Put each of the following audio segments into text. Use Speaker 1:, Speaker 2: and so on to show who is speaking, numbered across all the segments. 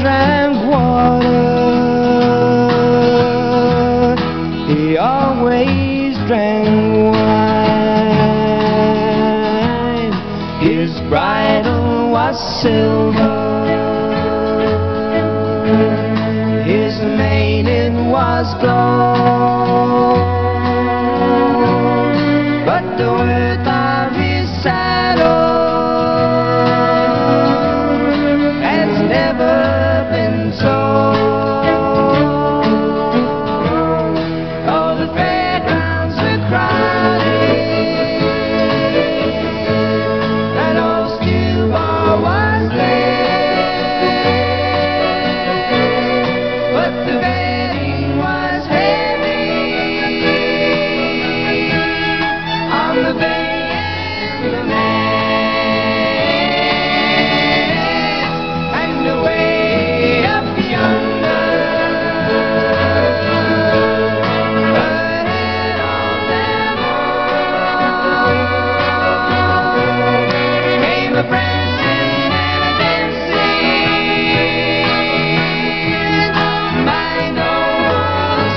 Speaker 1: drank water. He always drank wine. His bridle was silver. His mane it was gold. But the worth of his saddle has never been sold. All the fairgrounds were crowded, and old Sku-ball was there. But the betting was heavy on the bay and the mare, and away up yonder, ahead of them all, came a prancing and a dancing by no one's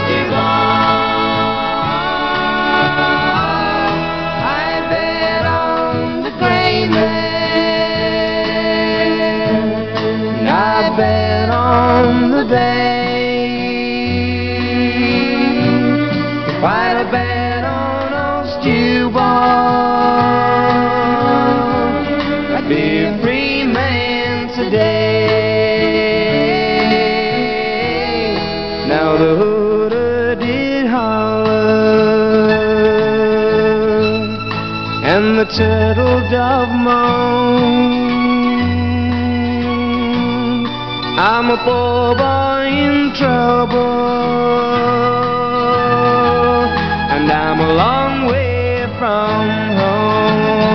Speaker 1: Skewball. I bet on the grain man, I bet on the bay. If I'd have bet on old Stewball, I'd be a free man today. Now the hooter did holler, and the turtle dove moaned. I'm a poor boy in trouble, and I'm a long way from home.